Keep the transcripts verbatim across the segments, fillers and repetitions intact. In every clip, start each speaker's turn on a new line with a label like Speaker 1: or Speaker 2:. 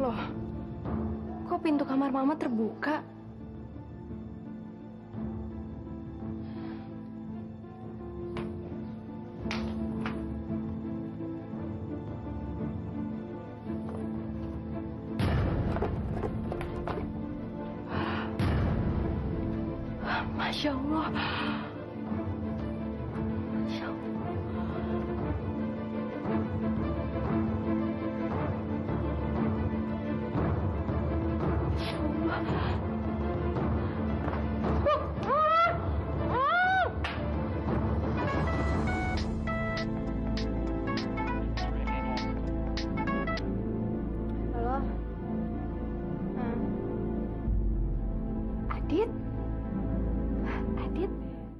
Speaker 1: Loh, kok pintu kamar Mama terbuka? Masya Allah. Masya Allah. Masya Allah. Halo? Hmm. Adit? Adit?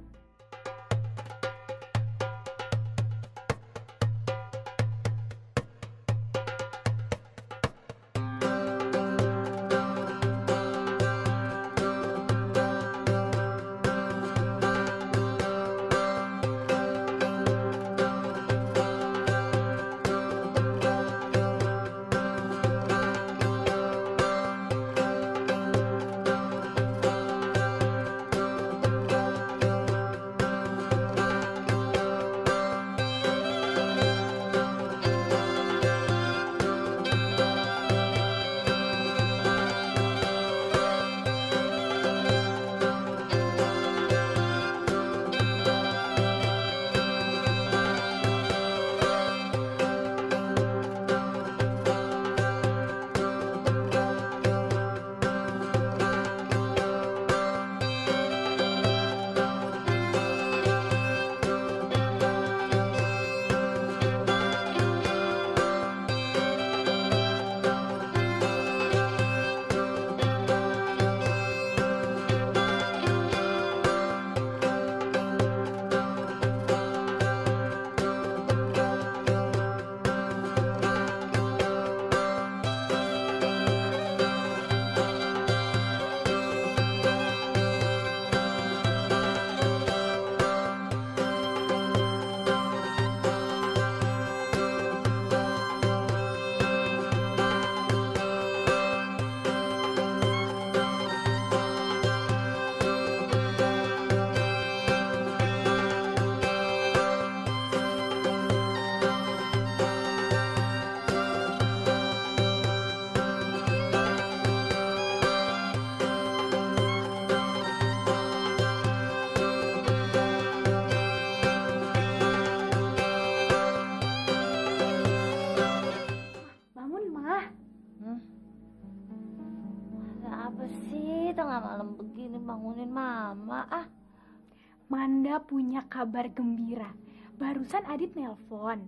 Speaker 2: Tengah malam begini bangunin Mama ah.
Speaker 1: Manda punya kabar gembira. Barusan Adit nelpon.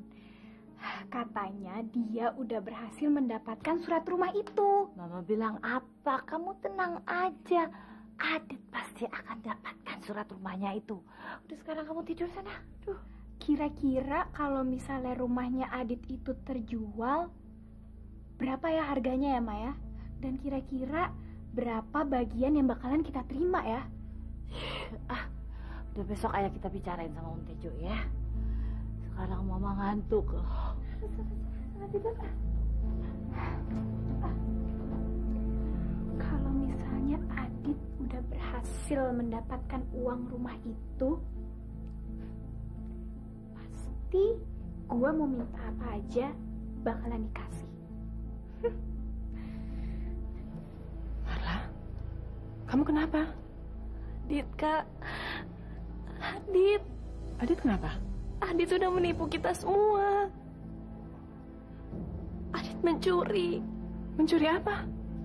Speaker 1: Katanya dia udah berhasil mendapatkan surat rumah itu.
Speaker 2: Mama bilang apa? Kamu tenang aja. Adit pasti akan dapatkan surat rumahnya itu. Udah sekarang kamu tidur sana. Duh.
Speaker 1: Kira-kira kalau misalnya rumahnya Adit itu terjual, berapa ya harganya ya Maya? Dan kira-kira berapa bagian yang bakalan kita terima ya?
Speaker 2: Ah, udah besok aja kita bicarain sama Om Tejo ya. Sekarang Mama ngantuk.
Speaker 1: Kalau misalnya Adit udah berhasil mendapatkan uang rumah itu, pasti gua mau minta apa aja bakalan dikasih.
Speaker 3: Kamu kenapa?
Speaker 1: Adit, Kak. Adit.
Speaker 3: Adit kenapa?
Speaker 1: Adit sudah menipu kita semua. Adit mencuri.
Speaker 3: Mencuri apa?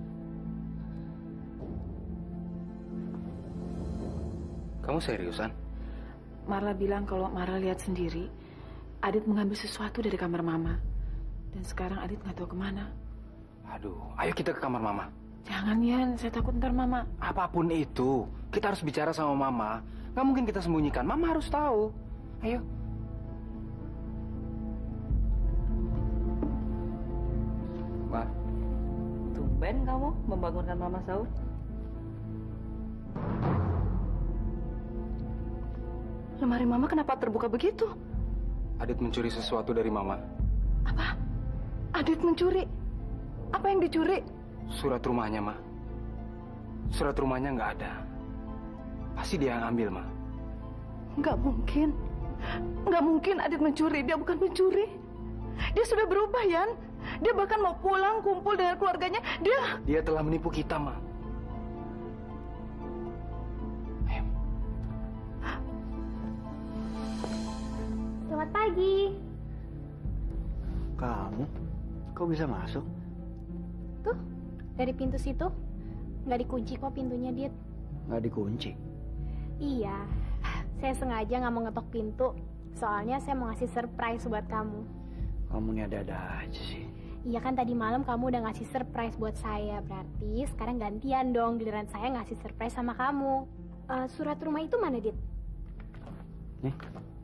Speaker 4: Kamu seriusan?
Speaker 3: Marla bilang kalau Marla lihat sendiri, Adit mengambil sesuatu dari kamar Mama. Dan sekarang Adit nggak tahu kemana.
Speaker 4: Aduh, ayo kita ke kamar Mama.
Speaker 3: Jangan, Yan. Saya takut ntar Mama.
Speaker 4: Apapun itu, kita harus bicara sama Mama. Nggak mungkin kita sembunyikan. Mama harus tahu. Ayo.
Speaker 2: Ma, tumben kamu membangunkan Mama sahur.
Speaker 1: Lemari Mama kenapa terbuka begitu?
Speaker 4: Adit mencuri sesuatu dari Mama.
Speaker 1: Apa? Adit mencuri?
Speaker 3: Apa yang dicuri?
Speaker 4: Surat rumahnya, Ma. Surat rumahnya nggak ada. Pasti dia yang ambil, Ma.
Speaker 3: Nggak mungkin. Nggak mungkin Adit mencuri. Dia bukan pencuri. Dia sudah berubah, Yan. Dia bahkan mau pulang, kumpul dengan keluarganya. Dia...
Speaker 4: Dia telah menipu kita, Ma. Ayo.
Speaker 1: Selamat pagi.
Speaker 5: Kamu? Kok bisa masuk?
Speaker 1: Tuh, dari pintu situ. Nggak dikunci kok pintunya, Dit.
Speaker 5: Nggak dikunci?
Speaker 1: Iya, saya sengaja nggak mau ngetok pintu. Soalnya saya mau ngasih surprise buat kamu.
Speaker 5: Kamu ini ada-ada aja sih.
Speaker 1: Iya kan tadi malam kamu udah ngasih surprise buat saya. Berarti sekarang gantian dong, giliran saya ngasih surprise sama kamu. Eh, surat rumah itu mana, Dit?
Speaker 5: Nih.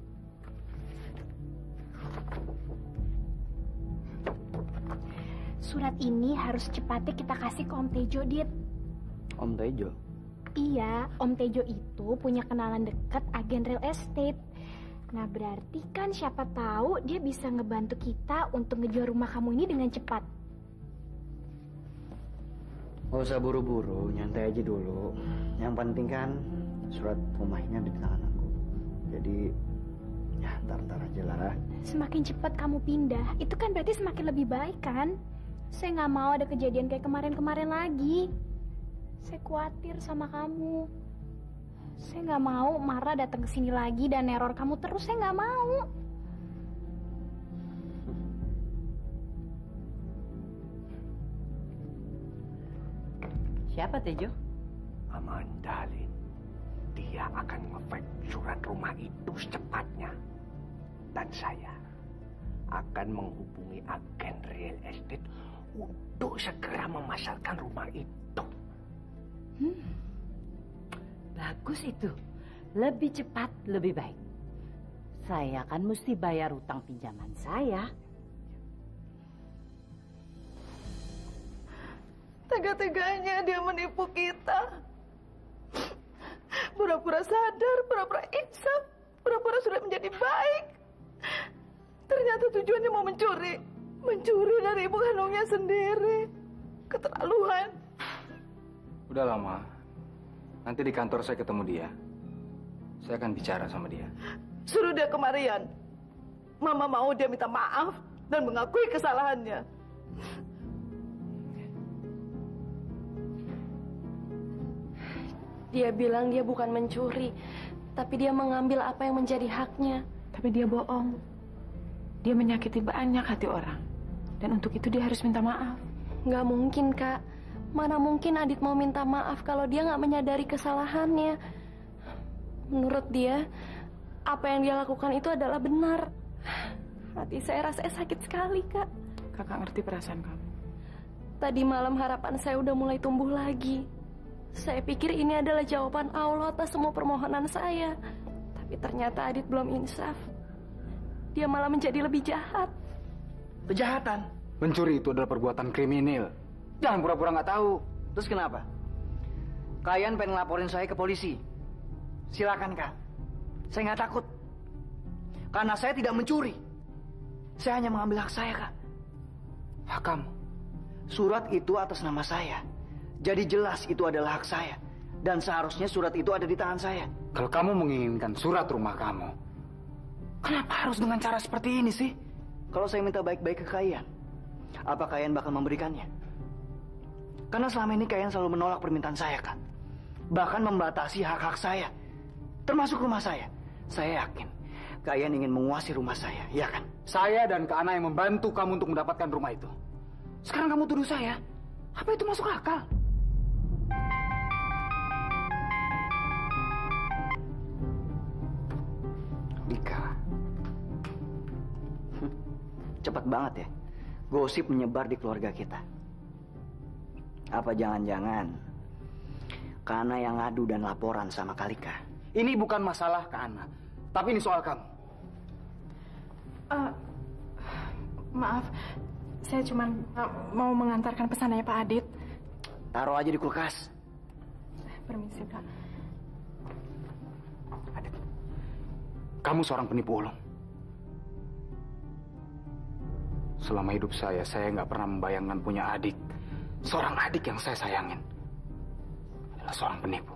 Speaker 1: Surat ini harus cepatnya kita kasih ke Om Tejo, Dit.
Speaker 5: Om Tejo?
Speaker 1: Iya, Om Tejo itu punya kenalan dekat agen real estate. Nah, berarti kan siapa tahu dia bisa ngebantu kita untuk ngejual rumah kamu ini dengan cepat.
Speaker 5: Gak usah buru-buru, nyantai aja dulu. Yang penting kan surat rumahnya ada di tangan aku. Jadi, ya ntar-ntar aja lah.
Speaker 1: Semakin cepat kamu pindah, itu kan berarti semakin lebih baik kan? Saya nggak mau ada kejadian kayak kemarin-kemarin lagi. Saya khawatir sama kamu. Saya nggak mau Mara datang ke sini lagi dan neror kamu terus. Saya nggak mau.
Speaker 2: Siapa Tejo?
Speaker 6: Amanda, Lin. Dia akan nge-fax surat rumah itu secepatnya. Dan saya akan menghubungi agen real estate untuk segera memasarkan rumah itu.
Speaker 2: Hmm. Bagus itu. Lebih cepat, lebih baik. Saya kan mesti bayar utang pinjaman saya.
Speaker 3: Tega-teganya dia menipu kita. Pura-pura sadar, pura-pura insaf, pura-pura sudah menjadi baik. Ternyata tujuannya mau mencuri. Mencuri dari ibu kandungnya sendiri. Keterlaluan.
Speaker 4: Udah lama. Nanti di kantor saya ketemu dia. Saya akan bicara sama dia.
Speaker 3: Suruh dia kemarian. Mama mau dia minta maaf dan mengakui kesalahannya.
Speaker 7: Dia bilang dia bukan mencuri, tapi dia mengambil apa yang menjadi haknya.
Speaker 3: Tapi dia bohong. Dia menyakiti banyak hati orang. Dan untuk itu dia harus minta maaf.
Speaker 7: Nggak mungkin, Kak. Mana mungkin Adit mau minta maaf kalau dia nggak menyadari kesalahannya. Menurut dia, apa yang dia lakukan itu adalah benar. Hati saya rasanya sakit sekali, Kak.
Speaker 3: Kakak ngerti perasaan kamu.
Speaker 7: Tadi malam harapan saya udah mulai tumbuh lagi. Saya pikir ini adalah jawaban Allah atas semua permohonan saya. Tapi ternyata Adit belum insaf. Dia malah menjadi lebih jahat.
Speaker 4: Kejahatan. Mencuri itu adalah perbuatan kriminal. Jangan pura-pura nggak tahu.
Speaker 5: Terus kenapa? Kalian pengen laporin saya ke polisi? Silakan, Kak. Saya nggak takut. Karena saya tidak mencuri. Saya hanya mengambil hak saya, Kak.
Speaker 4: Hak kamu?
Speaker 5: Surat itu atas nama saya. Jadi jelas itu adalah hak saya. Dan seharusnya surat itu ada di tangan saya.
Speaker 4: Kalau kamu menginginkan surat rumah kamu, kenapa harus dengan cara seperti ini sih?
Speaker 5: Kalau saya minta baik-baik ke kalian, apa kalian bakal memberikannya? Karena selama ini kalian selalu menolak permintaan saya, kan? Bahkan membatasi hak-hak saya. Termasuk rumah saya. Saya yakin kalian ingin menguasai rumah saya, ya kan?
Speaker 4: Saya dan Kak Ana yang membantu kamu untuk mendapatkan rumah itu. Sekarang kamu tuduh saya. Apa itu masuk akal?
Speaker 5: Dika. Cepat banget ya. Gosip menyebar di keluarga kita. Apa jangan-jangan karena yang ngadu dan laporan sama Kalika?
Speaker 4: Ini bukan masalah Kak Ana, tapi ini soal kamu.
Speaker 3: Uh, maaf, saya cuma uh, mau mengantarkan pesanannya Pak Adit.
Speaker 5: Taruh aja di kulkas.
Speaker 3: Permisi, Kak.
Speaker 4: Adit, kamu seorang penipu ulung. Selama hidup saya, saya nggak pernah membayangkan punya adik. Seorang adik yang saya sayangin adalah seorang penipu.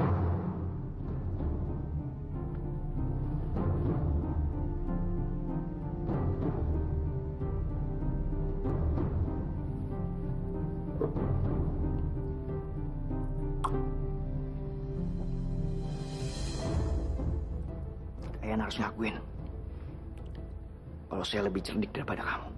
Speaker 5: Kalian harus ngakuin kalau saya lebih cerdik daripada kamu.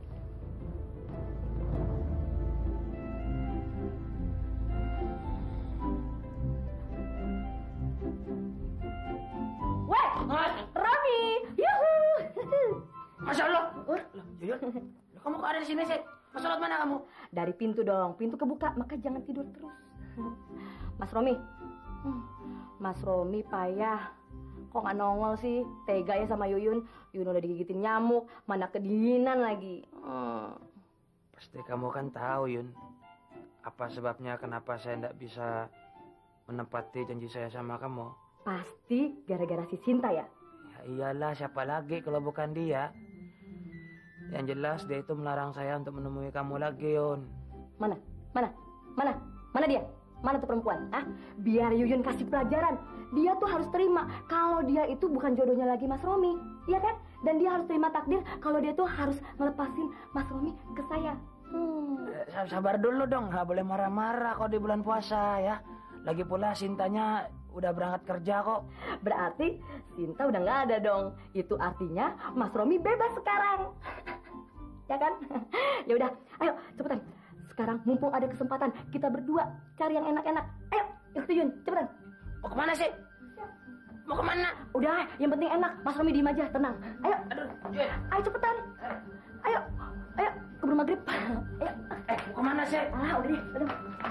Speaker 2: Weh, Romi, yuhu.
Speaker 8: Masya Allah. Loh, Yuyun, loh, kamu kok ada di sini sih? Mau sholat mana kamu?
Speaker 2: Dari pintu dong, pintu kebuka, maka jangan tidur terus. Mas Romi, hmm, Mas Romi payah. Kok nggak nongol sih? Tega ya sama Yuyun. Yuyun udah digigitin nyamuk, mana kedinginan lagi. Hmm.
Speaker 8: Pasti kamu kan tahu, Yun. Apa sebabnya kenapa saya tidak bisa menepati janji saya sama kamu?
Speaker 2: Pasti gara-gara si Sinta ya?
Speaker 8: Ya iyalah, siapa lagi kalau bukan dia? Yang jelas dia itu melarang saya untuk menemui kamu lagi, Yun.
Speaker 2: Mana? Mana? Mana? Mana dia? Mana tuh perempuan? Ah, biar Yuyun kasih pelajaran. Dia tuh harus terima kalau dia itu bukan jodohnya lagi Mas Romi, iya kan? Dan dia harus terima takdir kalau dia tuh harus ngelepasin Mas Romi ke saya. Hmm.
Speaker 8: Eh, sabar dulu dong, nggak boleh marah-marah kalau di bulan puasa ya. Lagi pula Sintanya udah berangkat kerja kok.
Speaker 2: Berarti Sinta udah nggak ada dong. Itu artinya Mas Romi bebas sekarang, ya kan? Ya udah, ayo cepetan. Sekarang mumpung ada kesempatan, kita berdua cari yang enak-enak. Ayo, ikut Yun, cepetan.
Speaker 8: Mau kemana sih? Mau kemana?
Speaker 2: Udah, yang penting enak. Mas Romi diem aja, tenang. Ayo,
Speaker 8: Aduh, Yun.
Speaker 2: ayo cepetan. Ayo, ayo, keburu maghrib. Ayo.
Speaker 8: Eh, mau kemana sih?
Speaker 2: Ah, udah deh, udah.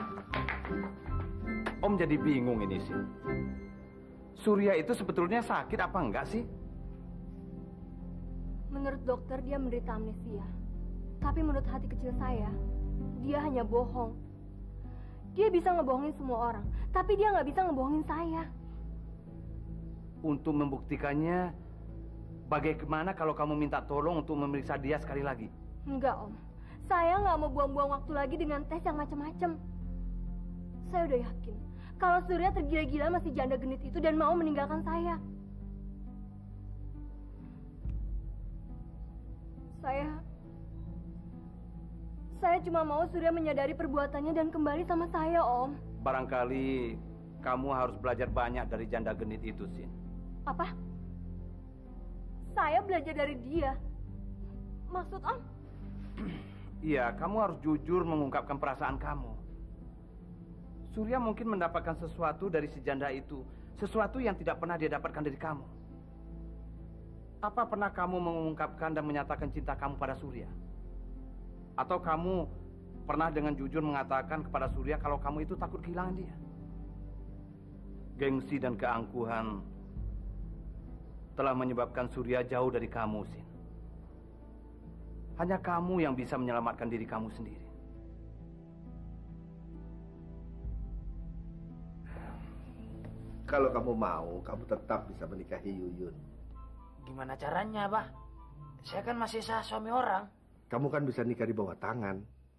Speaker 4: Om jadi bingung ini sih. Surya itu sebetulnya sakit apa enggak sih?
Speaker 7: Menurut dokter dia menderita amnesia. Tapi menurut hati kecil saya, dia hanya bohong. Dia bisa ngebohongin semua orang, tapi dia nggak bisa ngebohongin saya.
Speaker 4: Untuk membuktikannya, bagaimana kalau kamu minta tolong untuk memeriksa dia sekali lagi?
Speaker 7: Enggak, Om. Saya nggak mau buang-buang waktu lagi dengan tes yang macam-macam. Saya udah yakin kalau Surya tergila-gila masih janda genit itu dan mau meninggalkan saya. Saya... Saya cuma mau Surya menyadari perbuatannya dan kembali sama saya, Om.
Speaker 4: Barangkali kamu harus belajar banyak dari janda genit itu, Sin.
Speaker 7: Apa? Saya belajar dari dia. Maksud Om?
Speaker 4: Iya, kamu harus jujur mengungkapkan perasaan kamu. Surya mungkin mendapatkan sesuatu dari si janda itu, sesuatu yang tidak pernah dia dapatkan dari kamu. Apa pernah kamu mengungkapkan dan menyatakan cinta kamu pada Surya? Atau kamu pernah dengan jujur mengatakan kepada Surya kalau kamu itu takut kehilangan dia? Gengsi dan keangkuhan telah menyebabkan Surya jauh dari kamu, Sin. Hanya kamu yang bisa menyelamatkan diri kamu sendiri.
Speaker 6: Kalau kamu mau, kamu tetap bisa menikahi Yuyun.
Speaker 8: Gimana caranya, Bah? Saya kan masih sah suami orang.
Speaker 6: Kamu kan bisa nikah di bawah tangan.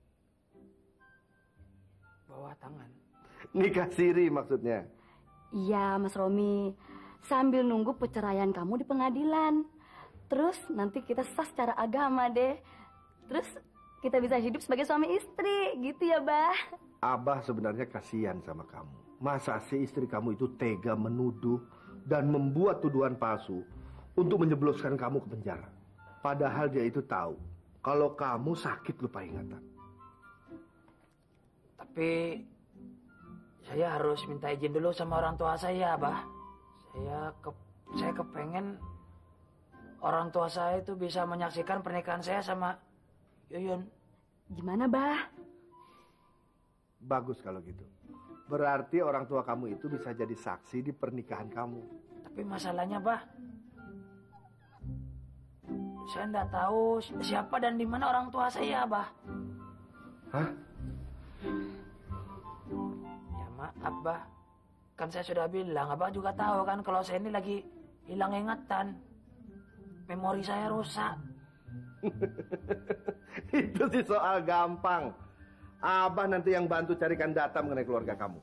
Speaker 8: Bawah tangan?
Speaker 6: Nikah siri maksudnya.
Speaker 2: Iya, Mas Romi. Sambil nunggu perceraian kamu di pengadilan. Terus nanti kita sah secara agama deh. Terus kita bisa hidup sebagai suami istri. Gitu ya, Bah?
Speaker 6: Abah sebenarnya kasihan sama kamu. Masa si istri kamu itu tega menuduh dan membuat tuduhan palsu untuk menjebloskan kamu ke penjara. Padahal dia itu tahu kalau kamu sakit lupa ingatan.
Speaker 8: Tapi saya harus minta izin dulu sama orang tua saya, Bah. Saya ke saya kepengen orang tua saya itu bisa menyaksikan pernikahan saya sama Yuyun.
Speaker 2: Gimana, Bah?
Speaker 6: Bagus kalau gitu. Berarti orang tua kamu itu bisa jadi saksi di pernikahan kamu.
Speaker 8: Tapi masalahnya, Bah, saya enggak tahu siapa dan di mana orang tua saya, Bah.
Speaker 6: Hah?
Speaker 8: Ya maaf, Bah. Kan saya sudah bilang, Abah juga tahu kan kalau saya ini lagi hilang ingatan. Memori saya rusak.
Speaker 6: Itu sih soal gampang. Abah nanti yang bantu carikan data mengenai keluarga kamu.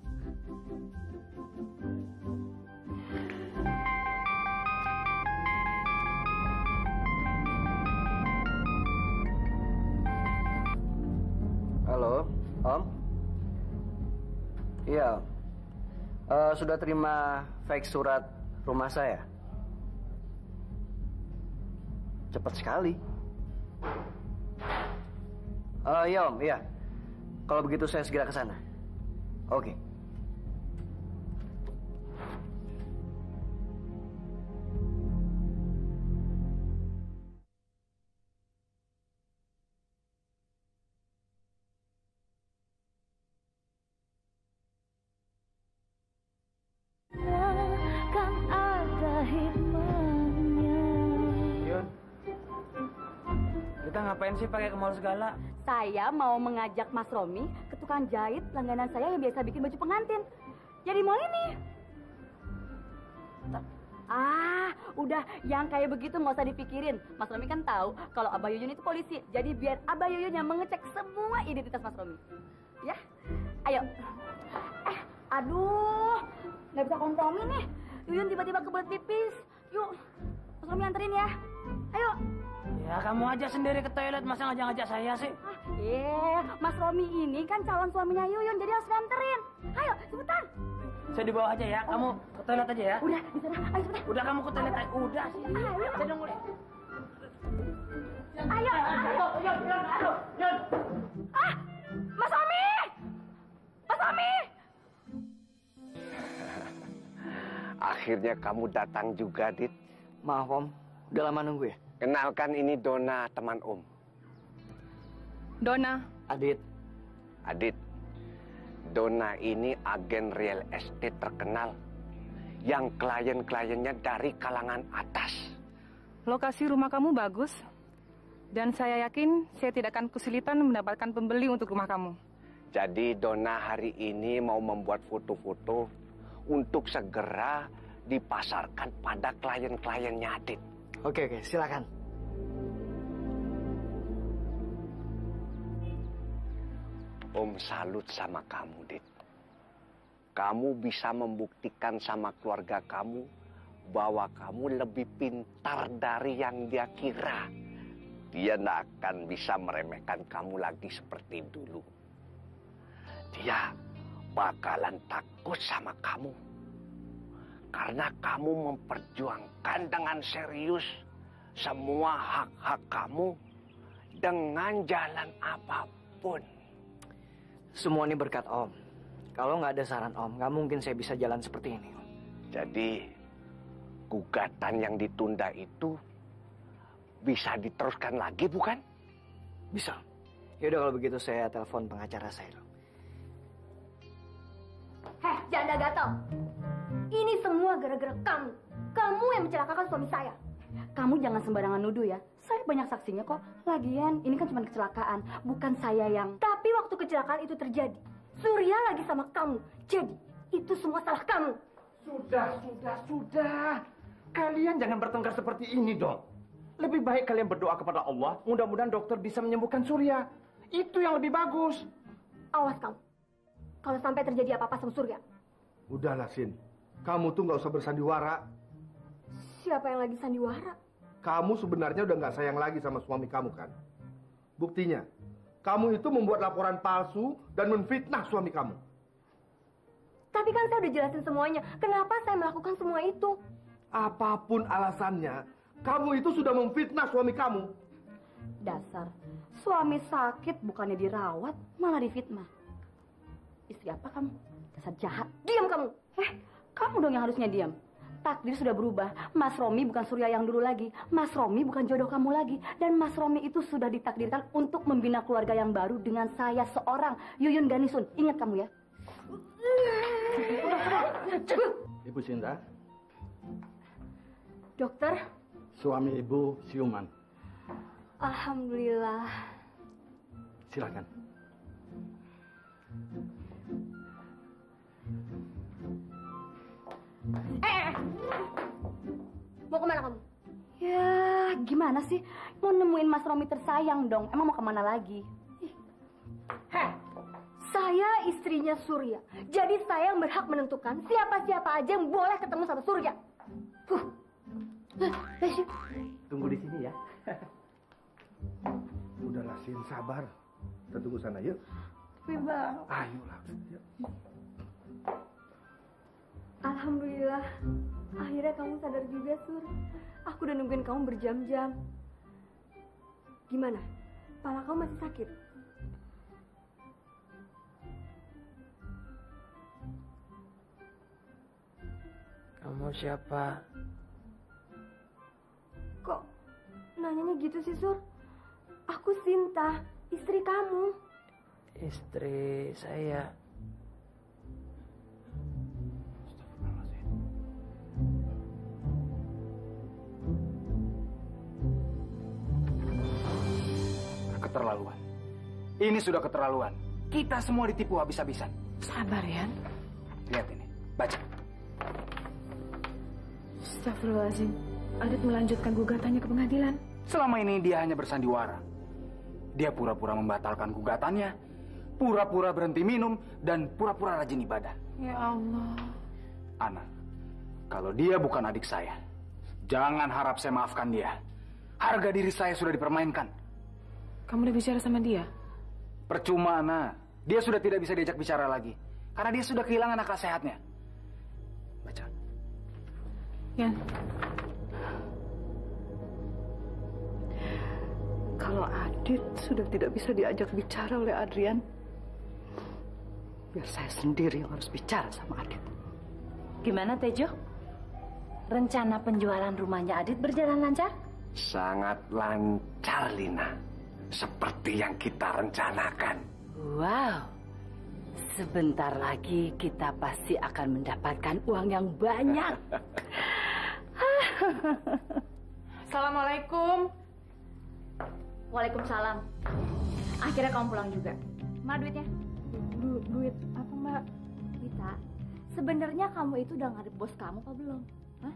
Speaker 5: Halo, Om. Iya, Eh, sudah terima fake surat rumah saya. Cepat sekali. Eh, iya Om, iya. Kalau begitu saya segera ke sana. Oke.
Speaker 2: Kan ada hikmahnya.
Speaker 8: Yun, kita ngapain sih pakai ke mall segala?
Speaker 2: Saya mau mengajak Mas Romi ke tukang jahit langganan saya yang biasa bikin baju pengantin. Jadi mall ini. Ah, udah yang kayak begitu nggak usah dipikirin. Mas Romi kan tahu kalau Abah Yuyun itu polisi. Jadi biar Abah Yuyun yang mengecek semua identitas Mas Romi. Ya, ayo. Eh, aduh, nggak bisa kompromi nih. Yuyun tiba-tiba kebelet pipis. Yuk, Mas Romi anterin ya. Ayo.
Speaker 8: Ya kamu aja sendiri ke toilet, masa ngajak-ngajak saya sih?
Speaker 2: Eh, Mas Romi ini kan calon suaminya Yuyun, jadi harus dianterin. Ayo, cepetan.
Speaker 8: Saya di bawah aja ya, kamu ke toilet aja ya.
Speaker 2: Udah, di sana. Ayo cepetan.
Speaker 8: Udah kamu ke toilet aja, udah sih.
Speaker 2: Ayo.
Speaker 8: Saya nunggu deh.
Speaker 2: Ayo, ayo.
Speaker 8: Yun, Yun, aduh, Yun.
Speaker 2: Ah, Mas Romi! Mas Romi!
Speaker 9: Akhirnya kamu datang juga, Dit.
Speaker 5: Maaf Om, udah lama nunggu ya.
Speaker 9: Kenalkan, ini Dona, teman Om.
Speaker 7: Dona,
Speaker 5: Adit.
Speaker 9: Adit, Dona ini agen real estate terkenal yang klien-kliennya dari kalangan atas.
Speaker 7: lokasi rumah kamu bagus. Dan saya yakin saya tidak akan kesulitan mendapatkan pembeli untuk rumah kamu.
Speaker 9: Jadi Dona hari ini mau membuat foto-foto untuk segera dipasarkan pada klien-kliennya Adit.
Speaker 5: Oke, oke, silakan.
Speaker 9: Om salut sama kamu, Dit. Kamu bisa membuktikan sama keluarga kamu bahwa kamu lebih pintar dari yang dia kira. Dia tidak akan bisa meremehkan kamu lagi seperti dulu. Dia bakalan takut sama kamu. Karena kamu memperjuangkan dengan serius semua hak-hak kamu dengan jalan apapun.
Speaker 5: Semua ini berkat Om. Kalau nggak ada saran Om, nggak mungkin saya bisa jalan seperti ini.
Speaker 9: Jadi, gugatan yang ditunda itu bisa diteruskan lagi, bukan?
Speaker 5: Bisa. Yaudah kalau begitu saya telepon pengacara saya.
Speaker 2: Heh, janda gatel. Ini semua gara-gara kamu. Kamu yang mencelakakan suami saya. Kamu jangan sembarangan nuduh ya. Saya banyak saksinya kok. Lagian, ini kan cuma kecelakaan. Bukan saya yang... Tapi waktu kecelakaan itu terjadi, Surya lagi sama kamu. Jadi, itu semua salah kamu.
Speaker 4: Sudah, sudah, sudah. Kalian jangan bertengkar seperti ini dong. Lebih baik kalian berdoa kepada Allah. Mudah-mudahan dokter bisa menyembuhkan Surya. Itu yang lebih bagus.
Speaker 2: Awas kamu. Kalau sampai terjadi apa-apa sama Surya.
Speaker 6: Udahlah, Sin. Kamu tuh nggak usah bersandiwara.
Speaker 2: Siapa yang lagi sandiwara?
Speaker 6: Kamu sebenarnya udah nggak sayang lagi sama suami kamu kan? Buktinya, kamu itu membuat laporan palsu dan menfitnah suami kamu.
Speaker 2: Tapi kan saya udah jelasin semuanya. Kenapa saya melakukan semua itu?
Speaker 6: Apapun alasannya, kamu itu sudah memfitnah suami kamu.
Speaker 2: Dasar, suami sakit bukannya dirawat, malah difitnah. Istri apa kamu? Dasar jahat. Diam kamu. Eh, kamu dong yang harusnya diam. Takdir sudah berubah. Mas Romi bukan Surya yang dulu lagi. Mas Romi bukan jodoh kamu lagi. Dan Mas Romi itu sudah ditakdirkan untuk membina keluarga yang baru dengan saya seorang, Yuyun Ganisun. Ingat kamu ya.
Speaker 10: Ibu Sinta,
Speaker 2: Dokter,
Speaker 10: suami ibu siuman.
Speaker 2: alhamdulillah.
Speaker 10: Silakan.
Speaker 2: Eh, eh, mau kemana kamu? Ya, gimana sih? Mau nemuin Mas Romi tersayang dong. Emang mau kemana lagi? Heh, saya istrinya Surya. Jadi saya yang berhak menentukan siapa-siapa aja yang boleh ketemu sama Surya. Huh.
Speaker 6: Tunggu di sini ya. Udahlah, Sin, sabar. Kita tunggu sana, yuk.
Speaker 2: Tapi Bang.
Speaker 6: Ayolah. Yuk.
Speaker 2: Alhamdulillah. Akhirnya kamu sadar juga, Sur. Aku udah nungguin kamu berjam-jam. Gimana? Kepala kamu masih sakit?
Speaker 8: Kamu siapa?
Speaker 2: Kok nanyanya gitu sih, Sur? Aku Sinta, istri kamu.
Speaker 8: Istri saya.
Speaker 5: Keterlaluan. Ini sudah keterlaluan. Kita semua ditipu habis-habisan.
Speaker 3: Sabar, Yan.
Speaker 5: Lihat ini, baca.
Speaker 3: Astagfirullahaladzim. Adit melanjutkan gugatannya ke pengadilan.
Speaker 5: Selama ini dia hanya bersandiwara. Dia pura-pura membatalkan gugatannya, pura-pura berhenti minum, dan pura-pura rajin ibadah.
Speaker 3: Ya Allah.
Speaker 5: Ana, kalau dia bukan adik saya, jangan harap saya maafkan dia. Harga diri saya sudah dipermainkan.
Speaker 3: Kamu udah bicara sama dia?
Speaker 5: Percuma, Ana. Dia sudah tidak bisa diajak bicara lagi. Karena dia sudah kehilangan akal sehatnya. Baca.
Speaker 3: Yan. Kalau Adit sudah tidak bisa diajak bicara oleh Adrian, biar saya sendiri yang harus bicara sama Adit.
Speaker 2: Gimana, Tejo? Rencana penjualan rumahnya Adit berjalan lancar?
Speaker 9: Sangat lancar, Lina. Seperti yang kita rencanakan.
Speaker 2: Wow. Sebentar lagi kita pasti akan mendapatkan uang yang banyak.
Speaker 3: Assalamualaikum.
Speaker 2: Waalaikumsalam. Akhirnya kamu pulang juga. Mana duitnya?
Speaker 3: Du duit apa, Mbak?
Speaker 2: Wita, sebenarnya kamu itu udah ngadep bos kamu apa belum? Hah?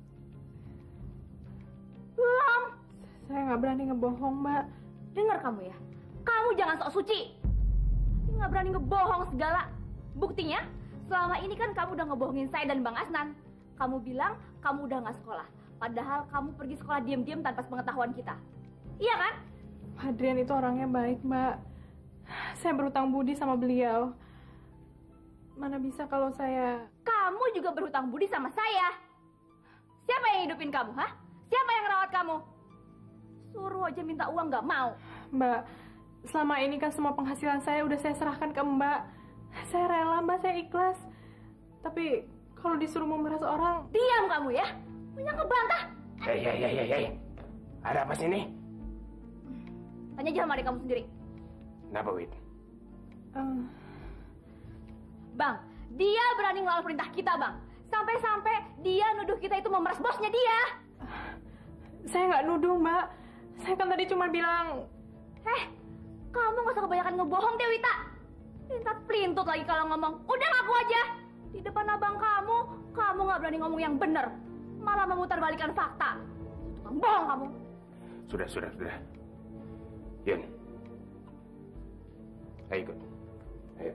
Speaker 2: Belum.
Speaker 3: Saya nggak berani ngebohong, Mbak.
Speaker 2: Dengar kamu ya, kamu jangan sok suci. Tapi nggak berani ngebohong segala. Buktinya, selama ini kan kamu udah ngebohongin saya dan Bang Asnan. Kamu bilang kamu udah nggak sekolah. Padahal kamu pergi sekolah diam-diam tanpa pengetahuan kita. Iya kan?
Speaker 3: Adrian itu orangnya baik, Mbak. Saya berhutang budi sama beliau. Mana bisa kalau saya...
Speaker 2: Kamu juga berhutang budi sama saya. Siapa yang hidupin kamu, hah? Siapa yang rawat kamu? Suruh aja minta uang nggak mau.
Speaker 3: Mbak, selama ini kan semua penghasilan saya udah saya serahkan ke Mbak. Saya rela, Mbak, saya ikhlas. Tapi kalau disuruh memeras orang...
Speaker 2: Diam kamu ya, punya ngebantah.
Speaker 9: Hei, hei, hei, hei. Ada apa sini?
Speaker 2: Tanya aja sama adik kamu sendiri.
Speaker 9: Kenapa, Wid?
Speaker 3: Uh...
Speaker 2: Bang, dia berani ngelawar perintah kita, Bang. Sampai-sampai dia nuduh kita itu memeras bosnya dia.
Speaker 3: Saya nggak nuduh, Mbak. Saya kan tadi cuma bilang...
Speaker 2: Eh, kamu nggak usah kebanyakan ngebohong deh, Wita. Pelintut-pelintut lagi kalau ngomong. Udah ngaku aja. Di depan abang kamu, kamu nggak berani ngomong yang benar. Malah memutarbalikkan fakta. Tukang bohong kamu.
Speaker 9: Sudah, sudah, sudah. Yun. Ayo ikut. Ayo.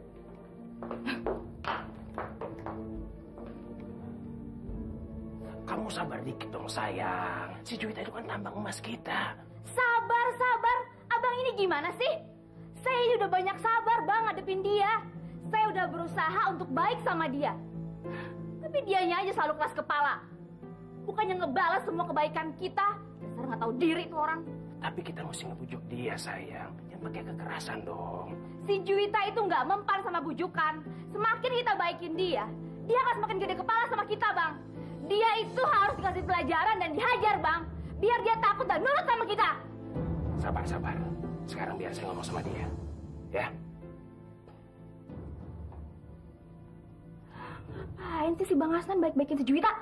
Speaker 9: Kamu sabar dikit dong, sayang. Si Juwita itu kan tambang emas kita.
Speaker 2: Sabar, sabar. Abang ini gimana sih? Saya ini udah banyak sabar, Bang, ngadepin dia. Saya udah berusaha untuk baik sama dia. Tapi dianya aja selalu keras kepala. Bukannya ngebalas semua kebaikan kita. Dasar nggak tahu diri tuh orang.
Speaker 9: Tapi kita mesti ngebujuk dia, sayang. Jangan pakai kekerasan dong.
Speaker 2: Si Juwita itu nggak mempan sama bujukan. Semakin kita baikin dia, dia akan semakin gede kepala sama kita, Bang. Dia itu harus dikasih pelajaran dan dihajar, Bang. Biar dia takut dan nurut sama kita.
Speaker 9: Sabar, sabar. Sekarang biar saya ngomong sama dia. Ya?
Speaker 2: Apaan sih si Bang Asnan baik-baikin si Juwita?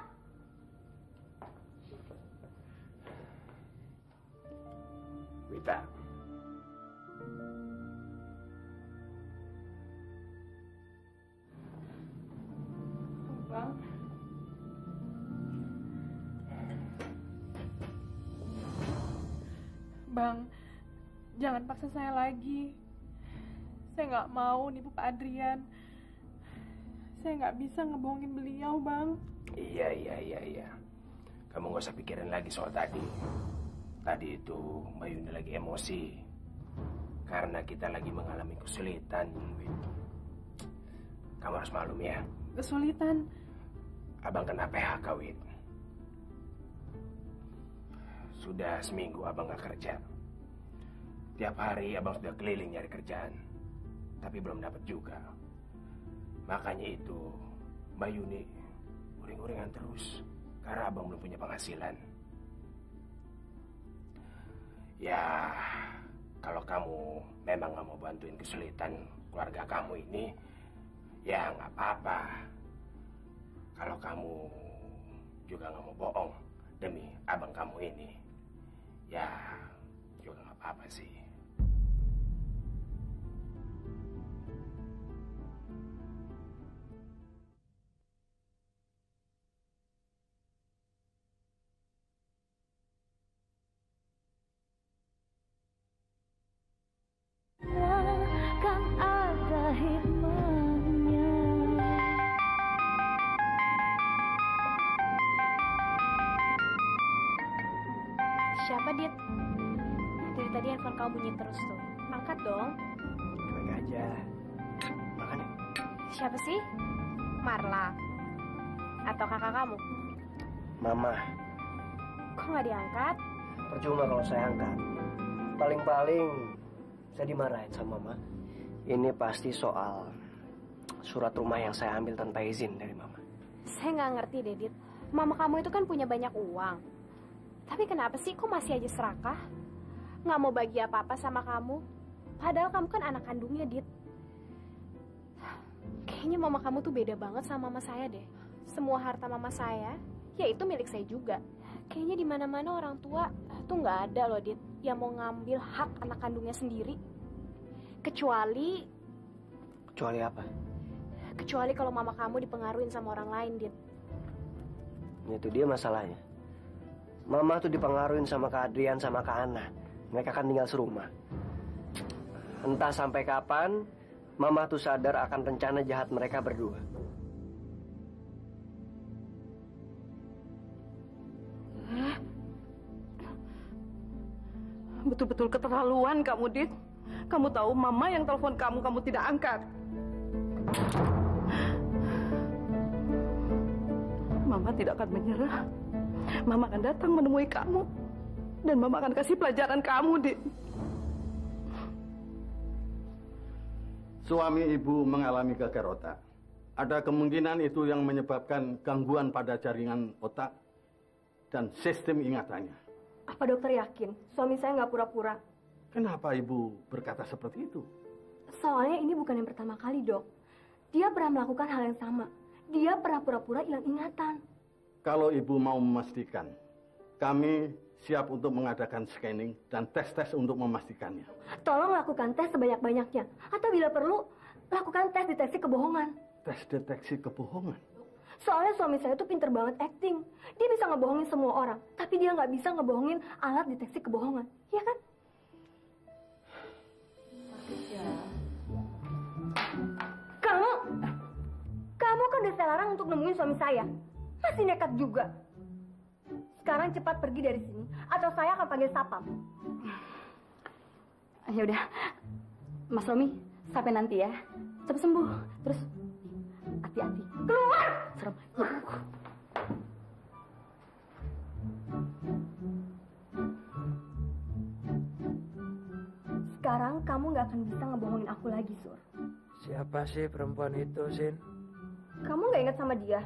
Speaker 9: Wita.
Speaker 3: Bang.
Speaker 7: Bang, jangan paksa saya lagi. Saya nggak mau nipu Pak Adrian. Saya nggak bisa ngebohongin beliau, Bang.
Speaker 11: Iya, iya, iya, iya. Kamu nggak usah pikirin lagi soal tadi. Tadi itu Mbak Yuni lagi emosi. Karena kita lagi mengalami kesulitan, Win. Kamu harus maklum ya.
Speaker 7: Kesulitan?
Speaker 11: Abang kena P H K, Win. Sudah seminggu abang gak kerja. Tiap hari abang sudah keliling nyari kerjaan. Tapi belum dapat juga. Makanya itu Mbak Yuni uring-uringan terus. Karena abang belum punya penghasilan. Ya, kalau kamu memang gak mau bantuin kesulitan keluarga kamu ini, ya gak apa-apa. Kalau kamu juga gak mau bohong demi abang kamu ini, ya juga gak apa-apa sih.
Speaker 1: Kan ada hikmahnya. Siapa, Dit? Dari tadi handphone kamu bunyi terus tuh. Angkat dong.
Speaker 5: Cuek aja. Makan ya?
Speaker 1: Siapa sih? Marla? Atau kakak kamu?
Speaker 5: Mama.
Speaker 1: Kok nggak diangkat?
Speaker 5: Percuma kalau saya angkat. Paling-paling saya dimarahin sama Mama. Ini pasti soal surat rumah yang saya ambil tanpa izin dari Mama.
Speaker 1: Saya nggak ngerti deh, Dit. Mama kamu itu kan punya banyak uang. Tapi kenapa sih kok masih aja serakah? Nggak mau bagi apa-apa sama kamu? Padahal kamu kan anak kandungnya, Dit. Kayaknya mama kamu tuh beda banget sama mama saya deh. Semua harta mama saya, ya itu milik saya juga. Kayaknya di mana-mana orang tua tuh nggak ada loh, Dit, yang mau ngambil hak anak kandungnya sendiri. Kecuali...
Speaker 5: Kecuali apa?
Speaker 1: Kecuali kalau mama kamu dipengaruhin sama orang lain, Dit.
Speaker 5: Itu dia masalahnya. Mama tuh dipengaruhin sama Kak Adrian sama Kak Ana. Mereka kan tinggal serumah. Entah sampai kapan Mama tuh sadar akan rencana jahat mereka berdua.
Speaker 3: Betul-betul keterlaluan kamu, Dit. Kamu tahu Mama yang telepon kamu, kamu tidak angkat. Mama tidak akan menyerah. Mama akan datang menemui kamu. Dan Mama akan kasih pelajaran kamu, Dit.
Speaker 10: Suami ibu mengalami gegar otak. Ada kemungkinan itu yang menyebabkan gangguan pada jaringan otak dan sistem ingatannya.
Speaker 2: Apa dokter yakin suami saya nggak pura-pura?
Speaker 10: Kenapa ibu berkata seperti itu?
Speaker 2: Soalnya ini bukan yang pertama kali, Dok. Dia pernah melakukan hal yang sama. Dia pernah pura-pura hilang ingatan.
Speaker 10: Kalau ibu mau memastikan, kami siap untuk mengadakan scanning dan tes-tes untuk memastikannya.
Speaker 2: Tolong lakukan tes sebanyak-banyaknya. Atau bila perlu, lakukan tes deteksi kebohongan.
Speaker 10: Tes deteksi kebohongan?
Speaker 2: Soalnya suami saya tuh pinter banget acting. Dia bisa ngebohongin semua orang. Tapi dia nggak bisa ngebohongin alat deteksi kebohongan. Iya kan? Kamu, kamu kan udah saya larang untuk nemuin suami saya. Masih nekat juga. Sekarang cepat pergi dari sini, atau saya akan panggil satpam. Ya udah, Mas Romi, sampai nanti ya. Cepat sembuh. Terus hati-hati. Keluar! Serem. Sekarang kamu nggak akan bisa ngebohongin aku lagi, Sur.
Speaker 8: Siapa sih perempuan itu, Sin?
Speaker 2: Kamu nggak ingat sama dia?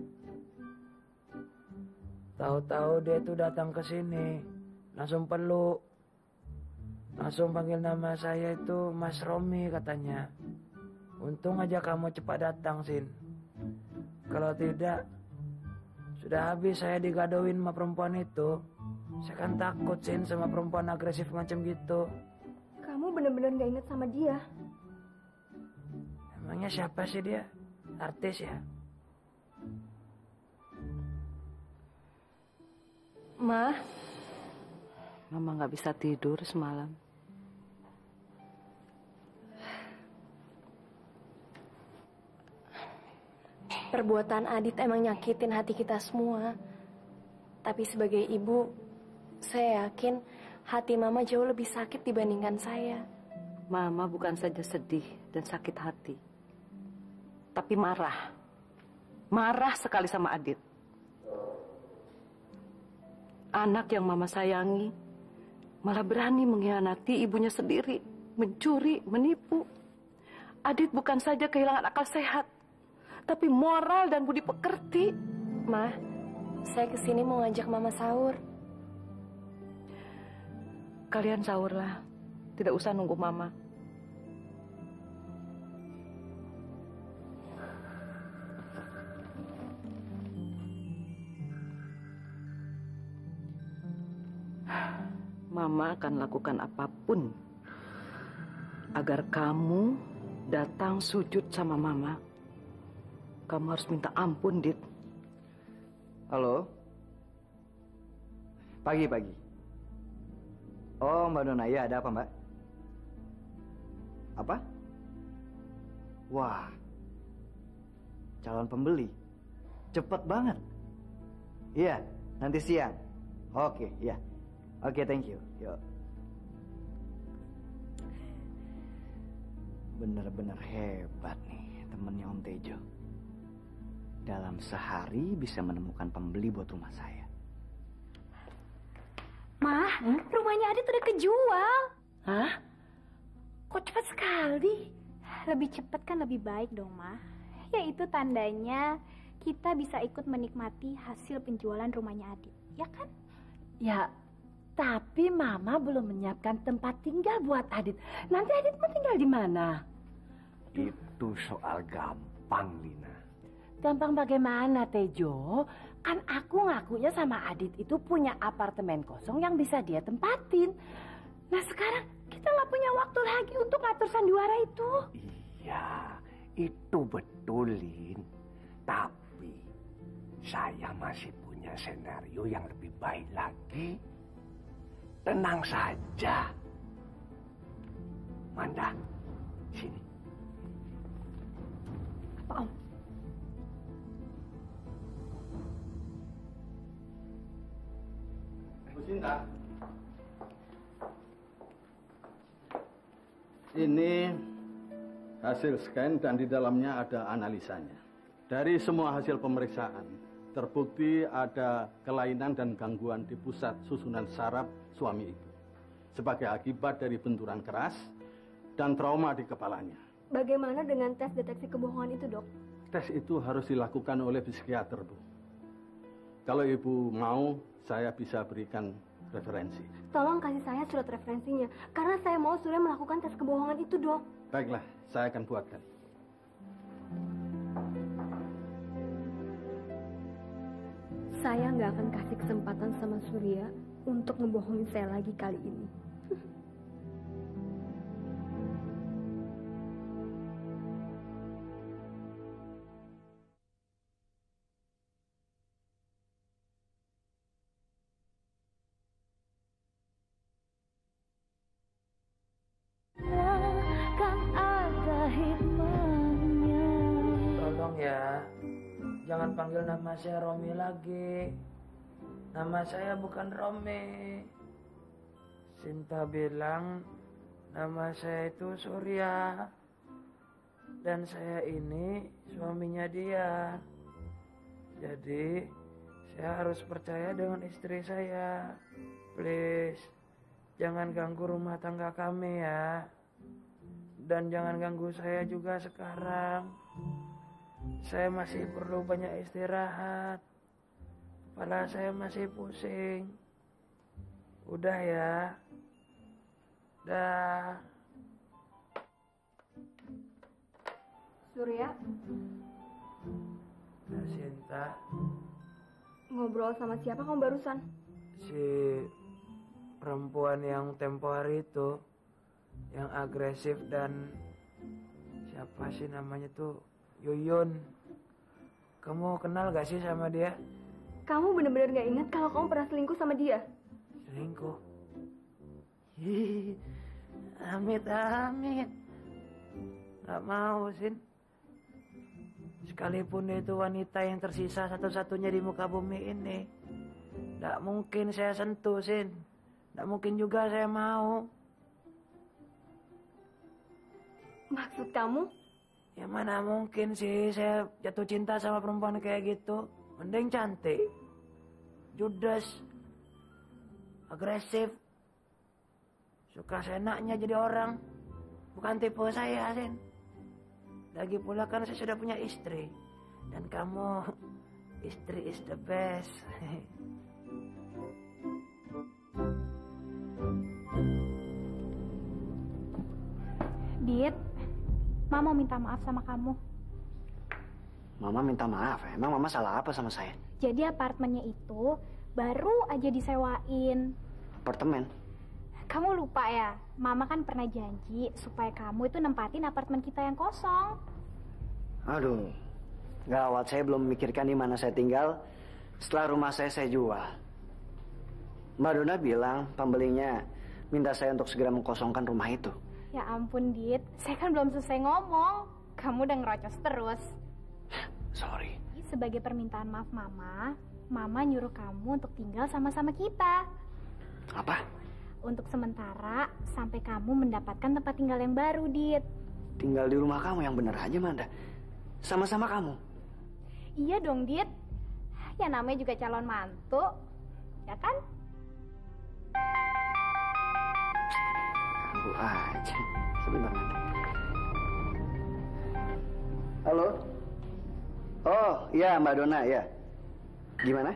Speaker 8: Tahu-tahu dia tuh datang ke sini, langsung peluk, langsung panggil nama saya itu Mas Romi katanya. Untung aja kamu cepat datang, Sin. Kalau tidak, sudah habis saya digadoin sama perempuan itu. Saya kan takut, Sin, sama perempuan agresif macam gitu.
Speaker 2: Kamu bener-bener gak inget sama dia.
Speaker 8: Emangnya siapa sih dia? Artis ya?
Speaker 2: Ma.
Speaker 12: Mama nggak bisa tidur semalam.
Speaker 7: Perbuatan Adit emang nyakitin hati kita semua. Tapi sebagai ibu, saya yakin hati Mama jauh lebih sakit dibandingkan saya.
Speaker 12: Mama bukan saja sedih dan sakit hati, tapi marah. Marah sekali sama Adit. Anak yang Mama sayangi malah berani mengkhianati ibunya sendiri, mencuri, menipu. Adit bukan saja kehilangan akal sehat, tapi moral dan budi pekerti.
Speaker 7: Ma, saya kesini mau ngajak Mama sahur.
Speaker 12: Kalian sahurlah, tidak usah nunggu Mama. Mama akan lakukan apapun agar kamu datang sujud sama Mama. Kamu harus minta ampun, Dit.
Speaker 5: Halo? Pagi-pagi. Oh, Mbak Nona, ya ada apa, Mbak? Apa? Wah, calon pembeli. Cepet banget. Iya, nanti siang. Oke, iya. Oke, thank you. Yuk. Bener-bener hebat nih temennya Om Tejo. Dalam sehari bisa menemukan pembeli buat rumah saya.
Speaker 1: Mah, hmm? rumahnya Adit udah kejual.
Speaker 12: Hah?
Speaker 1: Kok cepat sekali? Lebih cepat kan lebih baik dong, Mah. Ya itu tandanya kita bisa ikut menikmati hasil penjualan rumahnya Adit, ya kan?
Speaker 12: Ya, tapi Mama belum menyiapkan tempat tinggal buat Adit. Nanti Adit mau tinggal di mana?
Speaker 9: Itu soal gampang, Lina.
Speaker 12: Gampang bagaimana, Tejo? Kan aku ngakunya sama Adit itu punya apartemen kosong yang bisa dia tempatin. Nah sekarang kita nggak punya waktu lagi untuk ngatur sandiwara itu.
Speaker 9: Iya, itu betul, Lin. Tapi saya masih punya senario yang lebih baik lagi. Tenang saja. Manda, sini.
Speaker 12: Apa, Om?
Speaker 10: Bu Sinta. Ini hasil scan dan di dalamnya ada analisanya. Dari semua hasil pemeriksaan, terbukti ada kelainan dan gangguan di pusat susunan saraf suami ibu sebagai akibat dari benturan keras dan trauma di kepalanya.
Speaker 2: Bagaimana dengan tes deteksi kebohongan itu, Dok?
Speaker 10: Tes itu harus dilakukan oleh psikiater, Bu. Kalau ibu mau, saya bisa berikan referensi.
Speaker 2: Tolong kasih saya surat referensinya, karena saya mau Surya melakukan tes kebohongan itu, Dok.
Speaker 10: Baiklah, saya akan buatkan.
Speaker 2: Saya nggak akan kasih kesempatan sama Surya untuk ngebohongin saya lagi kali ini.
Speaker 8: Tolong ya, jangan panggil nama saya Romi lagi. Nama saya bukan Romi. Sinta bilang nama saya itu Surya. Dan saya ini suaminya dia. Jadi saya harus percaya dengan istri saya. Please, jangan ganggu rumah tangga kami ya. Dan jangan ganggu saya juga sekarang. Saya masih perlu banyak istirahat. Kepala saya masih pusing. Udah ya. Dah.
Speaker 2: Surya,
Speaker 8: Nah, Sinta,
Speaker 2: ngobrol sama siapa kamu barusan?
Speaker 8: si perempuan yang tempo hari itu, yang agresif dan siapa sih namanya tuh, Yuyun. Kamu kenal gak sih sama dia?
Speaker 2: Kamu bener-bener gak ingat kalau kamu pernah selingkuh sama dia?
Speaker 8: Selingkuh? Ih, amit amit. Gak mau, Sin. Sekalipun itu wanita yang tersisa satu-satunya di muka bumi ini, gak mungkin saya sentuh, Sin. Gak mungkin juga saya mau.
Speaker 2: Maksud kamu?
Speaker 8: Ya mana mungkin sih saya jatuh cinta sama perempuan kayak gitu. Mending cantik, judes, agresif, suka seenaknya jadi orang. Bukan tipe saya, Sin. Lagi pula kan saya sudah punya istri. Dan kamu, istri is the best.
Speaker 1: Dit, Mama mau minta maaf sama kamu.
Speaker 5: Mama minta maaf, emang Mama salah apa sama saya?
Speaker 1: Jadi apartemennya itu baru aja disewain.
Speaker 5: Apartemen?
Speaker 1: Kamu lupa ya, Mama kan pernah janji supaya kamu itu nempatin apartemen kita yang kosong.
Speaker 5: Aduh, gawat, saya belum memikirkan di mana saya tinggal setelah rumah saya saya jual. Mbak Dona bilang pembelinya minta saya untuk segera mengkosongkan rumah itu.
Speaker 1: Ya ampun, Dit. Saya kan belum selesai ngomong. Kamu udah ngerocos terus.
Speaker 5: Sorry.
Speaker 1: Sebagai permintaan maaf Mama, Mama nyuruh kamu untuk tinggal sama-sama kita.
Speaker 5: Apa?
Speaker 1: Untuk sementara, sampai kamu mendapatkan tempat tinggal yang baru, Dit.
Speaker 5: Tinggal di rumah kamu yang bener aja, Manda. Sama-sama kamu.
Speaker 1: Iya dong, Dit. Ya namanya juga calon mantu. Ya kan?
Speaker 5: Ganggu aja. Sebentar, Manda. Halo? Oh, iya Mbak Dona, ya. Gimana?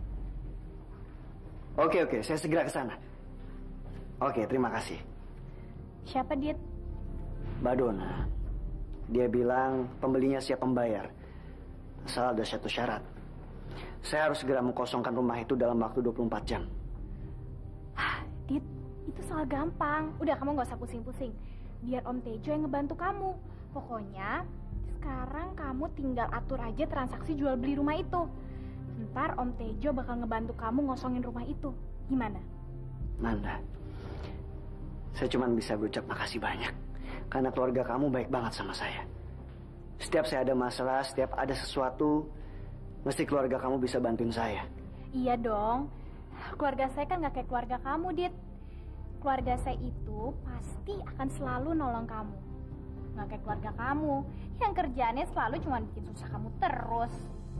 Speaker 5: Oke, oke. Saya segera ke sana. Oke, terima kasih.
Speaker 1: Siapa, Dit?
Speaker 5: Mbak Dona. Dia bilang pembelinya siap membayar. Asal ada satu syarat. Saya harus segera mengkosongkan rumah itu dalam waktu dua puluh empat jam.
Speaker 1: Ah, Dit, itu soal gampang. Udah, kamu gak usah pusing-pusing. Biar Om Tejo yang ngebantu kamu. Pokoknya, sekarang kamu tinggal atur aja transaksi jual beli rumah itu. Ntar Om Tejo bakal ngebantu kamu ngosongin rumah itu. Gimana?
Speaker 5: Nanda, saya cuma bisa berucap makasih banyak. Karena keluarga kamu baik banget sama saya. Setiap saya ada masalah, setiap ada sesuatu, mesti keluarga kamu bisa bantuin saya.
Speaker 1: Iya dong. Keluarga saya kan gak kayak keluarga kamu, Dit. Keluarga saya itu pasti akan selalu nolong kamu. Gak kayak keluarga kamu, yang kerjaannya selalu cuma bikin susah kamu terus.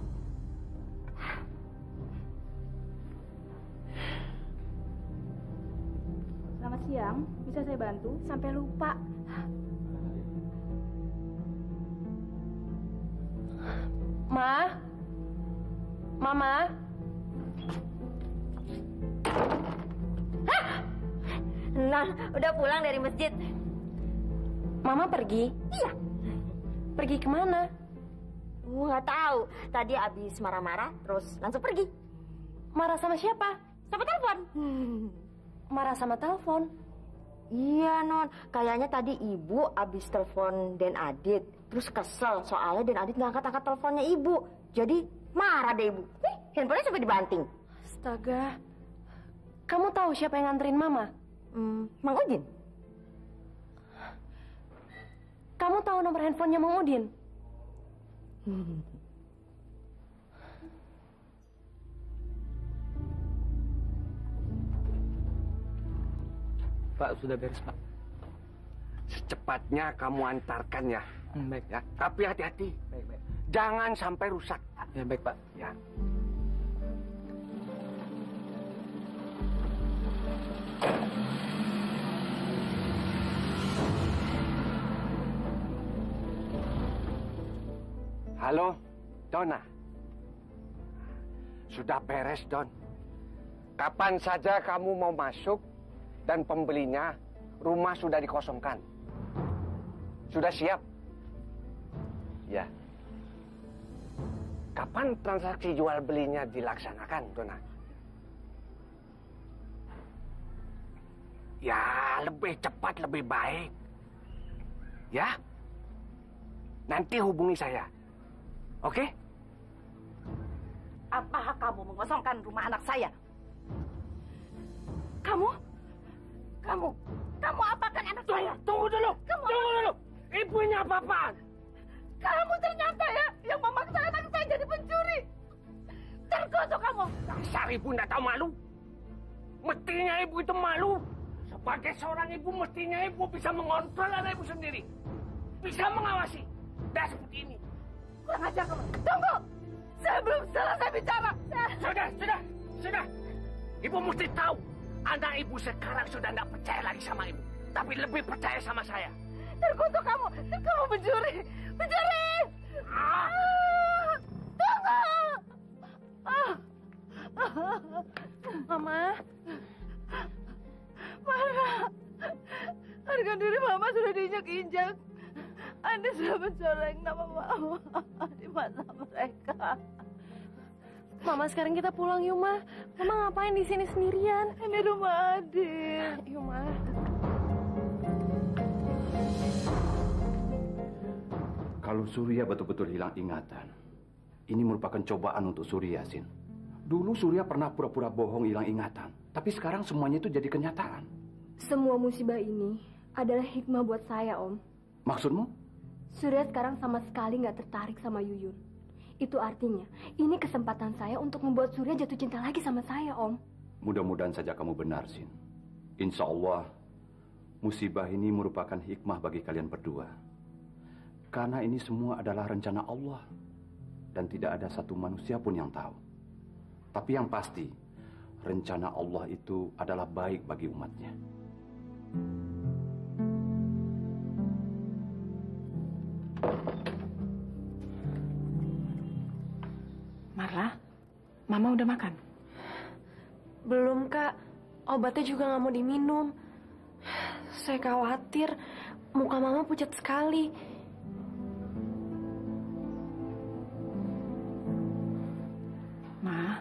Speaker 1: Selamat siang, bisa saya bantu? Sampai lupa.
Speaker 7: Ma? Mama?
Speaker 2: Hah? Nah, udah pulang dari masjid.
Speaker 7: Mama pergi?
Speaker 2: Iya.
Speaker 7: Pergi kemana?
Speaker 2: Nggak tahu. Tadi abis marah-marah, terus langsung pergi.
Speaker 7: Marah sama siapa?
Speaker 2: Sama telepon.
Speaker 7: Marah sama telepon?
Speaker 2: Iya, Non. Kayaknya tadi ibu abis telepon Den Adit. Terus kesel soalnya Den Adit nggak angkat-angkat teleponnya ibu. Jadi marah deh ibu. Nih, handphonenya sampai dibanting.
Speaker 7: Astaga. Kamu tahu siapa yang nganterin Mama?
Speaker 2: Hmm, Mang Udin.
Speaker 7: Kamu tahu nomor handphonenya Mang Udin?
Speaker 9: Pak, sudah beres, Pak. Secepatnya kamu antarkan ya.
Speaker 8: Hmm, baik.
Speaker 9: Ya, tapi hati-hati.
Speaker 8: Baik, baik.
Speaker 9: Jangan sampai rusak.
Speaker 8: Ya, baik, Pak.
Speaker 9: Ya. Halo, Dona. Sudah beres, Don. Kapan saja kamu mau masuk dan pembelinya, rumah sudah dikosongkan. Sudah siap? Ya. Kapan transaksi jual belinya dilaksanakan, Dona? Ya, lebih cepat lebih baik. Ya. Nanti hubungi saya. Oke?
Speaker 12: Apa hak kamu mengosongkan rumah anak saya? Kamu?
Speaker 3: Kamu, kamu apakan anak saya?
Speaker 11: Tunggu dulu,
Speaker 3: Kamu
Speaker 11: tunggu dulu. Ibu ini apa-apaan?
Speaker 3: Kamu ternyata ya yang memaksa anak saya jadi pencuri. Terkutuk kamu.
Speaker 11: Dasar ibu nggak tahu malu. Mestinya ibu itu malu. Sebagai seorang ibu, mestinya ibu bisa mengontrol anak ibu sendiri. Bisa mengawasi. Tidak seperti ini.
Speaker 3: Kurang ajar kamu. Tunggu. Saya belum selesai bicara. Saya...
Speaker 11: Sudah, sudah, sudah. Ibu mesti tahu. Anak ibu sekarang sudah tidak percaya lagi sama ibu. Tapi lebih percaya sama saya.
Speaker 3: Terkutuk kamu. Kamu pencuri. Pencuri. Ah. Tunggu. Ah.
Speaker 7: Mama.
Speaker 3: Mara. Harga diri Mama sudah diinjak-injak. Anda sudah mencoreng nama Mama. Di mana mereka?
Speaker 7: Mama, sekarang kita pulang yuk, Ma. Mama ngapain di sini sendirian?
Speaker 3: Ini rumah Adit.
Speaker 7: Yuk, Ma.
Speaker 4: Kalau Surya betul-betul hilang ingatan, ini merupakan cobaan untuk Surya, Sin. Dulu Surya pernah pura-pura bohong hilang ingatan, tapi sekarang semuanya itu jadi kenyataan.
Speaker 2: Semua musibah ini adalah hikmah buat saya, Om.
Speaker 4: Maksudmu?
Speaker 2: Surya sekarang sama sekali nggak tertarik sama Yuyun. Itu artinya, ini kesempatan saya untuk membuat Surya jatuh cinta lagi sama saya, Om.
Speaker 4: Mudah-mudahan saja kamu benar, Sin. Insya Allah, musibah ini merupakan hikmah bagi kalian berdua. Karena ini semua adalah rencana Allah. Dan tidak ada satu manusia pun yang tahu. Tapi yang pasti, rencana Allah itu adalah baik bagi umatnya.
Speaker 7: Marla, Mama udah makan? Belum, Kak. Obatnya juga nggak mau diminum. Saya khawatir muka Mama pucat sekali.
Speaker 12: Ma,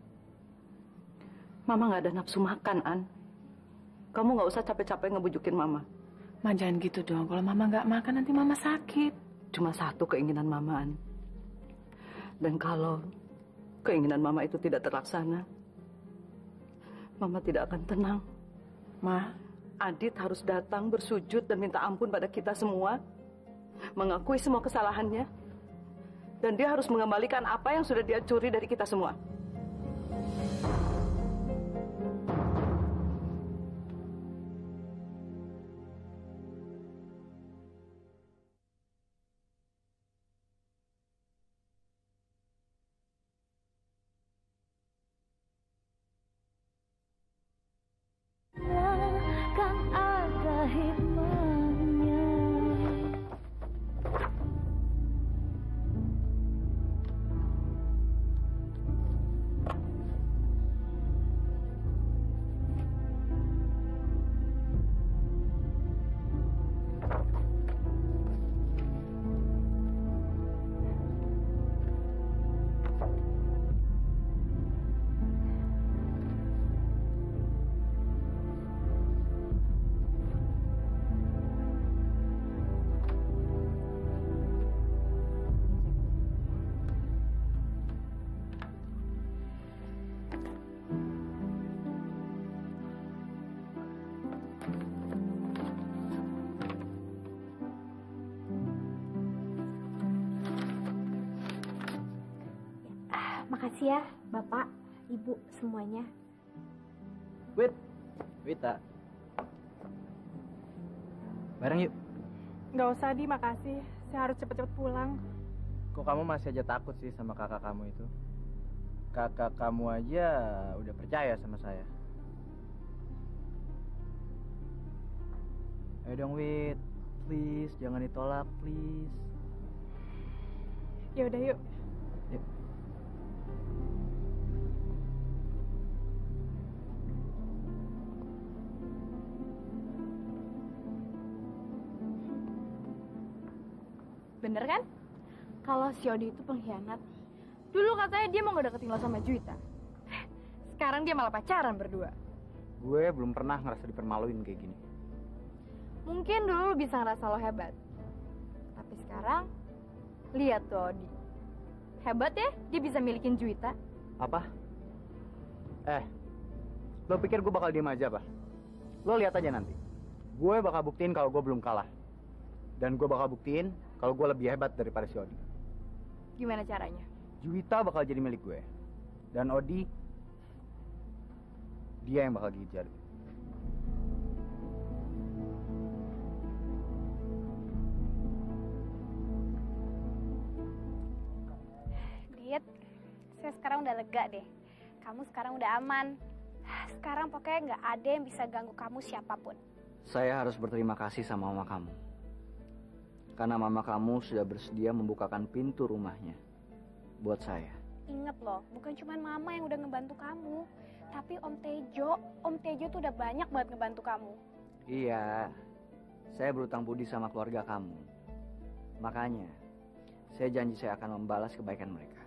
Speaker 12: Mama nggak ada nafsu makan, An. Kamu nggak usah capek-capek ngebujukin Mama.
Speaker 7: Ma, jangan gitu dong. Kalau Mama nggak makan, nanti Mama sakit.
Speaker 12: Cuma satu keinginan Mama, An. Dan kalau keinginan Mama itu tidak terlaksana, Mama tidak akan tenang.
Speaker 7: Ma,
Speaker 12: Adit harus datang bersujud dan minta ampun pada kita semua, mengakui semua kesalahannya, dan dia harus mengembalikan apa yang sudah dia curi dari kita semua.
Speaker 1: Kan ada hikmahnya. Makasih ya, Bapak, Ibu, semuanya.
Speaker 5: Wit, Wita. Bareng yuk.
Speaker 13: Nggak usah, Di, makasih. Saya harus cepet-cepet pulang.
Speaker 5: Kok kamu masih aja takut sih sama kakak kamu itu? Kakak kamu aja udah percaya sama saya. Ayo dong, Wit. Please, jangan ditolak, please.
Speaker 13: Ya udah, yuk.
Speaker 5: Yuk.
Speaker 1: Bener kan? Kalau si Odi itu pengkhianat. Dulu katanya dia mau ngedeketin lo sama Juwita. Sekarang dia malah pacaran berdua.
Speaker 5: Gue belum pernah ngerasa dipermaluin kayak gini.
Speaker 1: Mungkin dulu lo bisa ngerasa lo hebat. Tapi sekarang, lihat tuh Odi. Hebat ya, dia bisa milikin Juwita.
Speaker 5: Apa? Eh, lo pikir gue bakal diem aja, apa? Lo lihat aja nanti. Gue bakal buktiin kalau gue belum kalah. Dan gue bakal buktiin kalau gue lebih hebat daripada si Odi.
Speaker 1: Gimana caranya?
Speaker 5: Juwita bakal jadi milik gue. Dan Odi, dia yang bakal gigit jari.
Speaker 1: Dit, saya sekarang udah lega deh. Kamu sekarang udah aman. Sekarang pokoknya nggak ada yang bisa ganggu kamu siapapun.
Speaker 5: Saya harus berterima kasih sama mama kamu. Karena mama kamu sudah bersedia membukakan pintu rumahnya buat saya.
Speaker 1: Ingat loh, bukan cuma mama yang udah ngebantu kamu. Tapi Om Tejo, Om Tejo tuh udah banyak banget ngebantu kamu.
Speaker 5: Iya, saya berutang budi sama keluarga kamu. Makanya, saya janji saya akan membalas kebaikan mereka.